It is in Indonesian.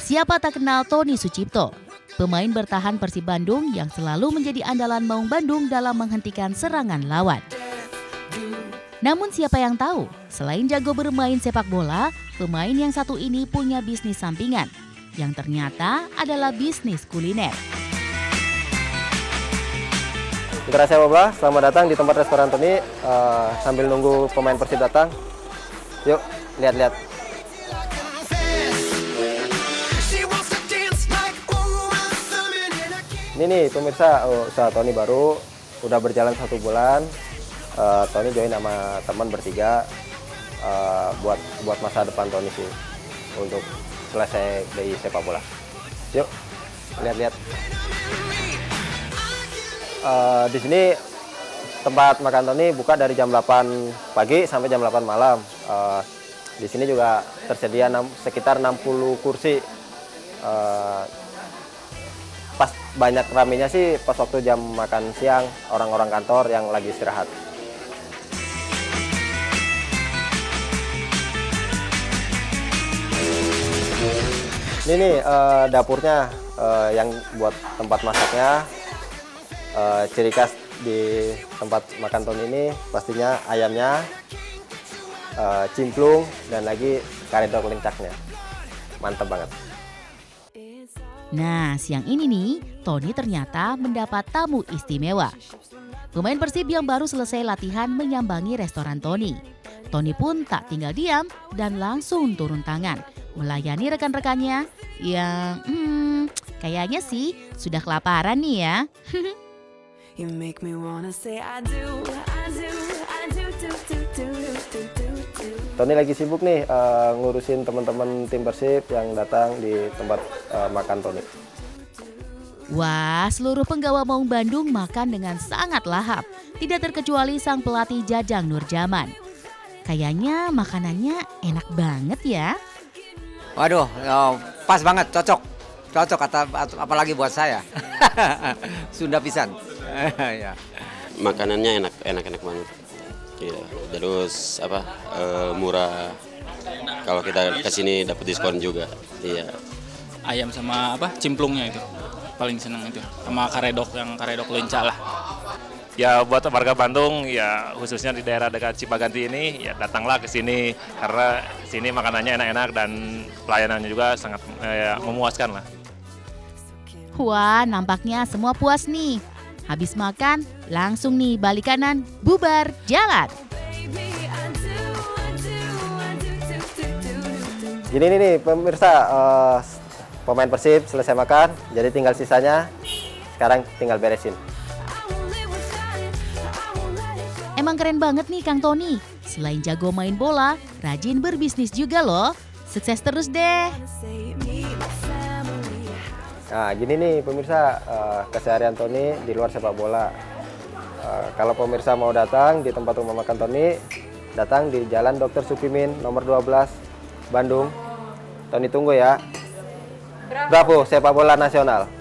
Siapa tak kenal Tony Sucipto, pemain bertahan Persib Bandung yang selalu menjadi andalan Maung Bandung dalam menghentikan serangan lawan. Namun siapa yang tahu, selain jago bermain sepak bola, pemain yang satu ini punya bisnis sampingan, yang ternyata adalah bisnis kuliner. Mitra sepak bola, selamat datang di tempat restoran Tony. Sambil nunggu pemain Persib datang, yuk lihat-lihat. Ini nih pemirsa, usaha Tony baru, udah berjalan 1 bulan. Tony join sama teman bertiga buat masa depan Tony sih, untuk selesai dari sepak bola. Yuk lihat-lihat. Di sini tempat makan Tony buka dari jam 8 pagi sampai jam 8 malam. Di sini juga tersedia sekitar 60 kursi. Pas banyak ramenya sih pas waktu jam makan siang, orang-orang kantor yang lagi istirahat. Ini nih dapurnya, yang buat tempat masaknya. Ciri khas di tempat makan Tony ini pastinya ayamnya, cimplung, dan lagi karedok lencaknya. Mantap banget. Nah, siang ini nih, Tony ternyata mendapat tamu istimewa. Pemain Persib yang baru selesai latihan menyambangi restoran Tony. Tony pun tak tinggal diam dan langsung turun tangan, melayani rekan-rekannya yang kayaknya sih sudah kelaparan nih ya. Tony lagi sibuk nih ngurusin teman-teman tim Persib yang datang di tempat makan Tony. Wah, seluruh penggawa Maung Bandung makan dengan sangat lahap. Tidak terkecuali sang pelatih Jajang Nurjaman. Kayaknya makanannya enak banget ya. Waduh, pas banget, cocok apalagi buat saya. Sunda pisan. Ya. Makanannya enak banget. Iya, terus murah. Kalau kita kesini dapat diskon juga. Iya. Ayam sama cimplungnya itu paling senang itu, sama karedok lenca lah. Ya buat warga Bandung, ya khususnya di daerah dekat Cipaganti ini, ya datanglah ke sini karena sini makanannya enak-enak dan pelayanannya juga sangat memuaskan lah. Wah, nampaknya semua puas nih. Habis makan, langsung nih balik kanan, bubar, jalan. Gini nih pemirsa, pemain Persib selesai makan, jadi tinggal sisanya, sekarang tinggal beresin. Emang keren banget nih Kang Tony. Selain jago main bola, rajin berbisnis juga loh. Sukses terus deh. Nah gini nih pemirsa, keseharian Tony di luar sepak bola. Kalau pemirsa mau datang di tempat rumah makan Tony, datang di Jalan Dr. Supimin nomor 12 Bandung. Tony tunggu ya. Bravo sepak bola nasional.